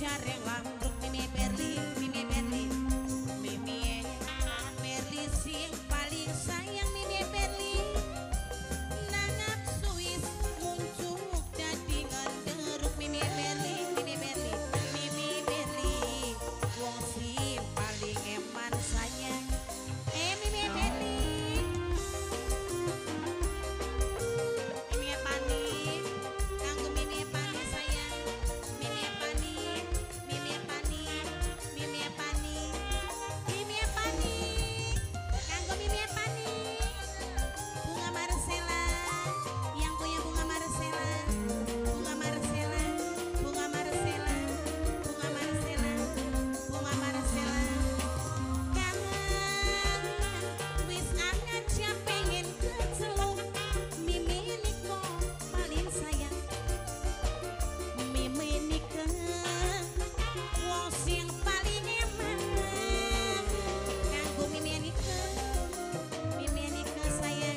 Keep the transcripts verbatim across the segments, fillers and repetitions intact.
jareng lambruk Mimi Berli, Mimi Berli, Mimi Berli sing paling sayang Mimi Berli. Nangap Swiss muncul dadi ngenderuk Mimi Berli, Mimi Berli, Mimi Berli, wong sing paling eman sayang. Eh Mimi Berli, Mimi Pani, kanggo Mimi Pani sayang, Mimi Pani, Mimi Pani, Mimi Pani, Mimi Pani, kanggo Mimi Pani, bunga Marcella, yang punya bunga Marcella, bunga Marcella, bunga Marcella, bunga Marcella, bunga Marcella. Kangen, wis anget ya pengen kecelok, Mimi Niko paling sayang, Mimi Niko wong sing paling eman, kanggo Mimi Niko, Mimi Niko sayang.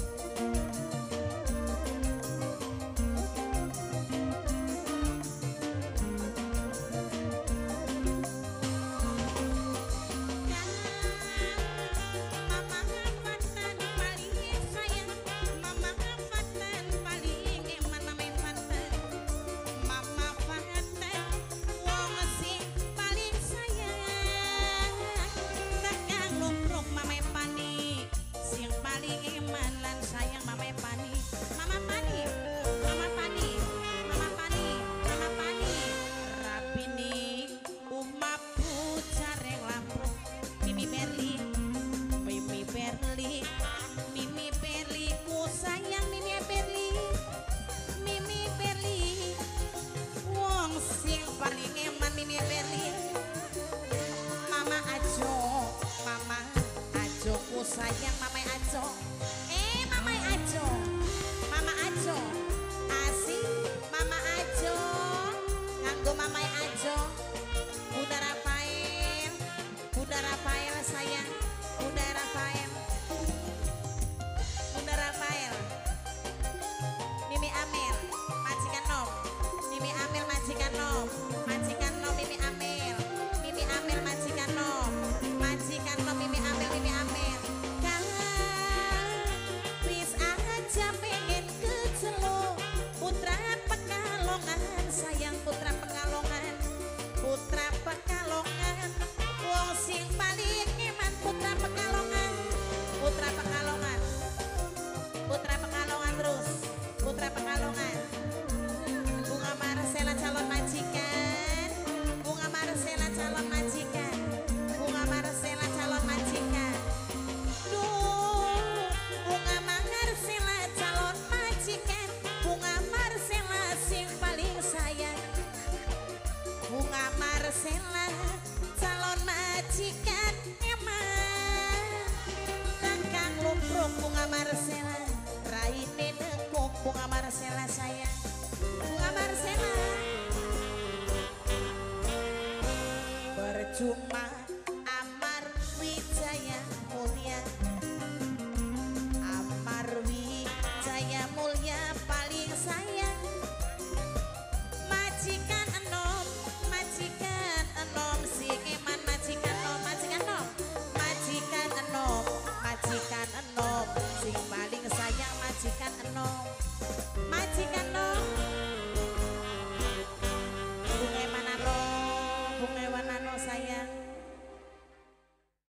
Mama Fatan paling sayang, Mama Fatan paling eman, Mama Fatan, Mama Fatan wong sing paling sayang. Tekan lumruk Mama Pani sing paling eman lan sayang Mama Pani, Mama Pani, Mama Pani, Mama Pani, Mama Pani. Rapini umap jareng lambruk Mimi Berli, Mimi Berli, Mimi Berli ku sayang Mimi Berli, Mimi Berli wong sing paling eman Mimi Berli. Mama Ajo, Mama Ajo ku sayang Mama Ajo. Eh Mama Ajo, Mama Ajo, asih Mama Ajo, nganggo Mama Ajo. Bunda Rafael, Bunda Rafael sayang, Bunda Rafael, Bunda Rafael, Mimi Amel, majikan nom, Mimi Amel majikan nom, majikan nom Mimi Amel, Mimi Amel majikan nom, majikan nom Mimi Amel, Mimi Amel. Kangen, wis aja pengen kecelok, putra Pekalongan sayang, putra Pekalongan, putra Pekalongan, wong sing paling eman putra Pekalongan, putra Pekalongan, putra Pekalongan terus, putra Pekalongan. Bunga Marcella calon majikan, bunga Marcella calon majikan, bunga Marcella calon majikan. Duh, bunga Marcella calon majikan, bunga Marcella sing paling sayang, bunga Marcella calon majikan eman. Langkang lumpruk bunga Marcella, raine nekuk bunga Marcella sayang, bunga Marcella. Percuma Amar Wijaya Mulia, Amar Wijaya Mulia paling sayang. Majikan enom, majikan enom sing eman, majikan enom, majikan enom, majikan enom, majikan enom sing paling sayang, majikan enom, majikan enom. Bunga Manano, bunga Manano sayang.